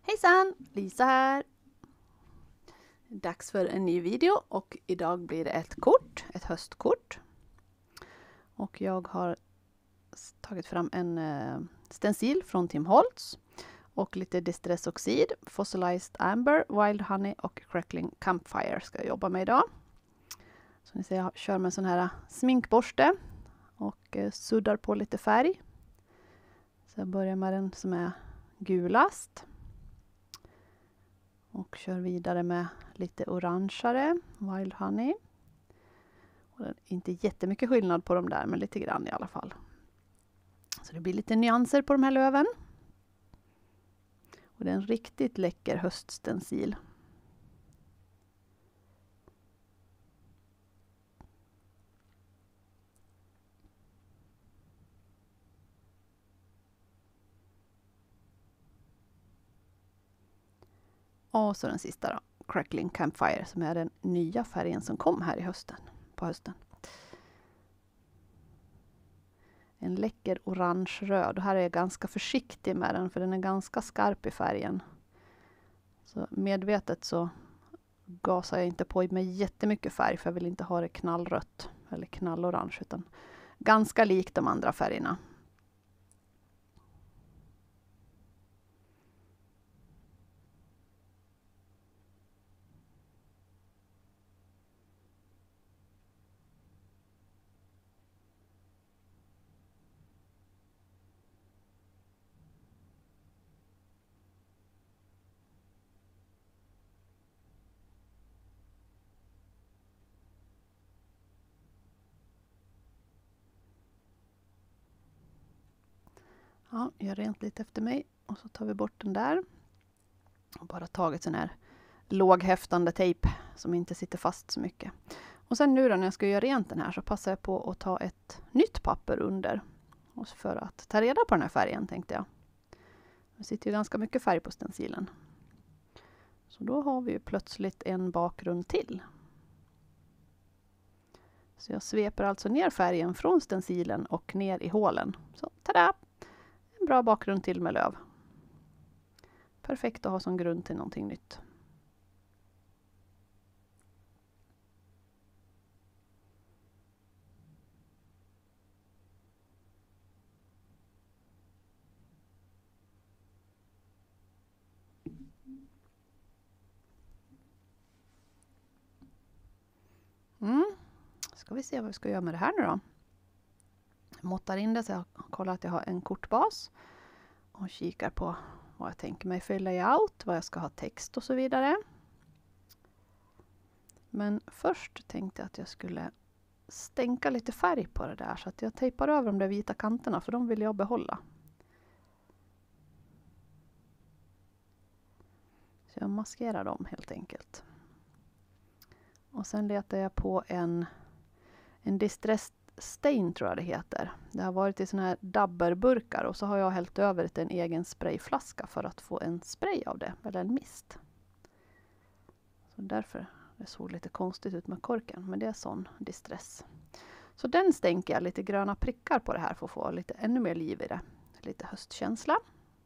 Hejsan! Lisa här! Dags för en ny video och idag blir det ett höstkort. Och jag har tagit fram en stencil från Tim Holtz och lite Distress Oxide, Fossilized Amber, Wild Honey och Crackling Campfire ska jag jobba med idag. Så ni ser, jag kör med en sån här sminkborste och suddar på lite färg. Så jag börjar med den som är gulast. Och kör vidare med lite orangeare, Wild Honey. Och det är inte jättemycket skillnad på dem där, men lite grann i alla fall. Så det blir lite nyanser på de här löven. Och det är en riktigt läcker höststencil. Och så den sista då, Crackling Campfire, som är den nya färgen som kom här på hösten. En läcker orange-röd. Och här är jag ganska försiktig med den, för den är ganska skarp i färgen. Så medvetet så gasar jag inte på med jättemycket färg, för jag vill inte ha det knallrött eller knallorange, utan ganska likt de andra färgerna. Ja, gör rent lite efter mig och så tar vi bort den där. Och bara tagit sån här låghäftande tejp som inte sitter fast så mycket. Och sen nu då, när jag ska göra rent den här, så passar jag på att ta ett nytt papper under. Och för att ta reda på den här färgen, tänkte jag. Det sitter ju ganska mycket färg på stencilen. Så då har vi ju plötsligt en bakgrund till. Så jag sveper alltså ner färgen från stencilen och ner i hålen. Så tada! En bra bakgrund till med löv. Perfekt att ha som grund till någonting nytt. Ska vi se vad vi ska göra med det här nu då. Jag måttar in det så jag kollar att jag har en kortbas. Och kikar på vad jag tänker mig för layout, vad jag ska ha text och så vidare. Men först tänkte jag att jag skulle stänka lite färg på det där, så att jag tejpar över de där vita kanterna, för de vill jag behålla. Så jag maskerar dem helt enkelt. Och sen letar jag på en Distress Stain, tror jag det heter. Det har varit i såna här dabberburkar, och så har jag hällt över till en egen sprayflaska för att få en spray av det, eller en mist. Så därför det såg lite konstigt ut med korken, men det är sån distress. Så den stänker jag lite gröna prickar på det här för att få lite ännu mer liv i det. Lite höstkänsla.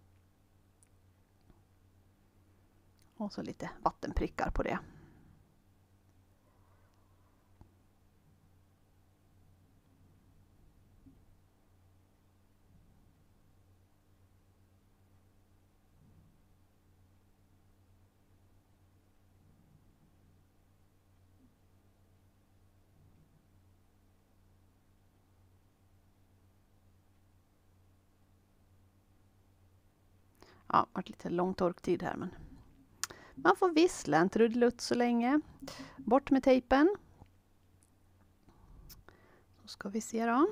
Och så lite vattenprickar på det. Ja, det har varit lite lång torktid här, men man får vissla en trudelutt så länge. Bort med tejpen. Så ska vi se då.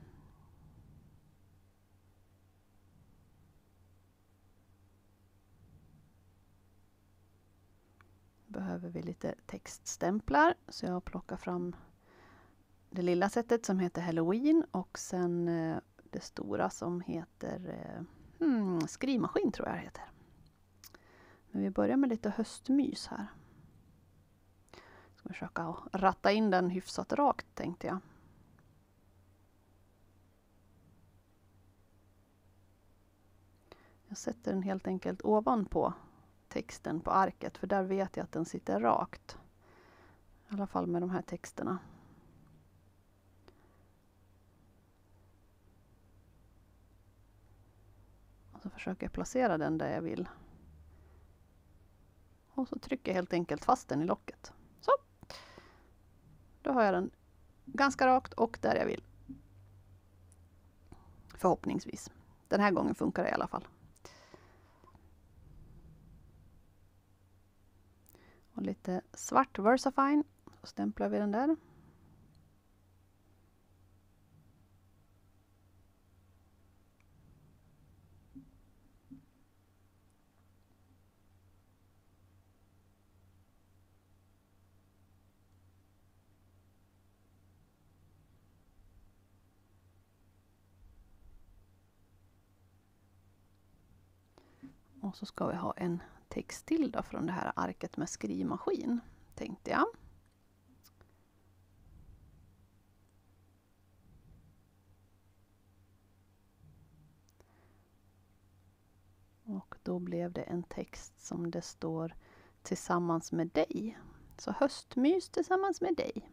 Behöver vi lite textstämplar, så jag plockar fram det lilla sättet som heter Halloween, och sen det stora som heter skrivmaskin, tror jag det heter. Men vi börjar med lite höstmys här. Ska försöka ratta in den hyfsat rakt, tänkte jag. Jag sätter den helt enkelt ovanpå texten på arket, för där vet jag att den sitter rakt. I alla fall med de här texterna. Och så försöker jag placera den där jag vill. Och så trycker jag helt enkelt fast den i locket. Så. Då har jag den ganska rakt och där jag vill. Förhoppningsvis. Den här gången funkar det i alla fall. Och lite svart Versafine. Så stämplar vi den där. Och så ska vi ha en text till då från det här arket med skrivmaskin, tänkte jag. Och då blev det en text som det står tillsammans med dig. Så höstmys tillsammans med dig.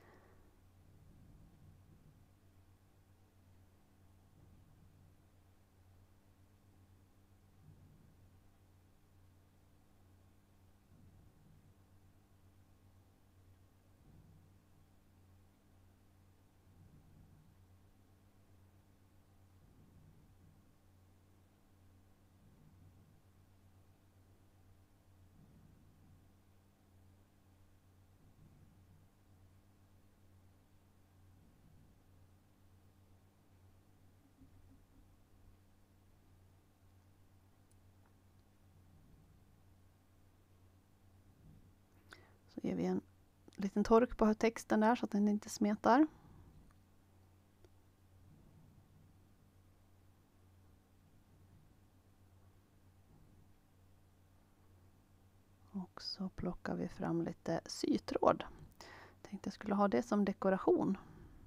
Så ger vi en liten tork på texten där så att den inte smetar. Och så plockar vi fram lite sytråd. Tänkte jag skulle ha det som dekoration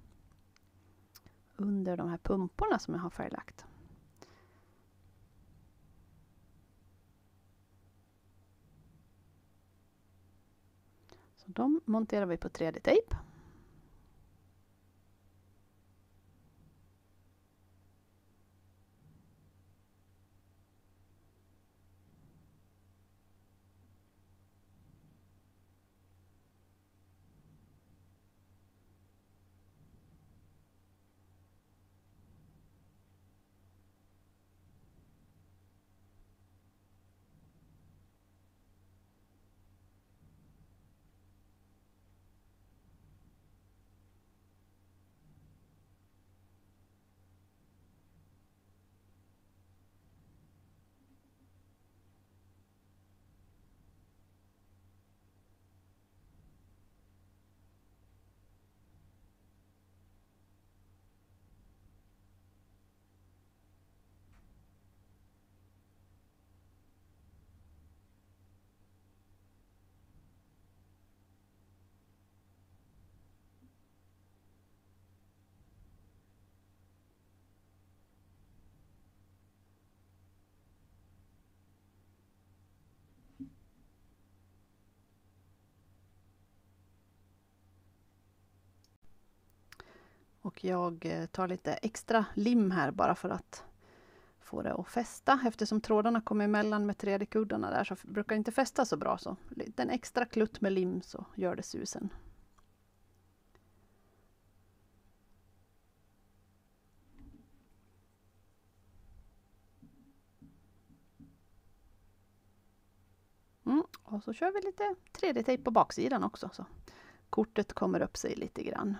under de här pumporna som jag har färglagt. Så de monterar vi på 3D-tejp. Och jag tar lite extra lim här bara för att få det att fästa. Eftersom trådarna kommer emellan med 3D-kuddarna där så brukar det inte fästa så bra. Så en extra klutt med lim så gör det susen. Och så kör vi lite 3D-tejp på baksidan också. Så kortet kommer upp sig lite grann.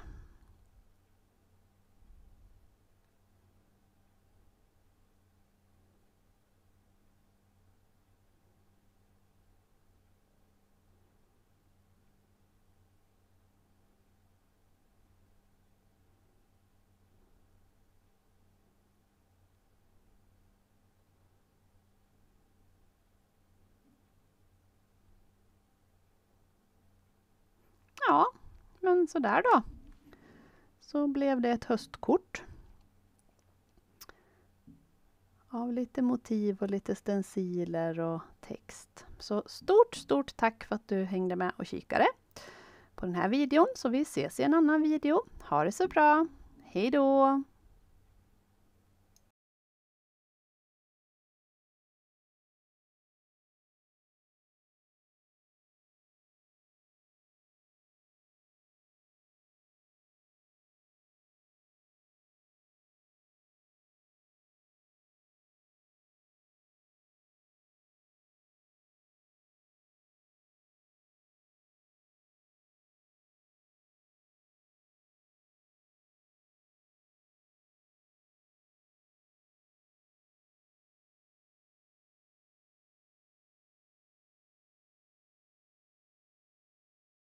Ja, men så där då. Så blev det ett höstkort. av lite motiv och lite stenciler och text. Så stort tack för att du hängde med och kikade på den här videon. Så vi ses i en annan video. Ha det så bra. Hej då!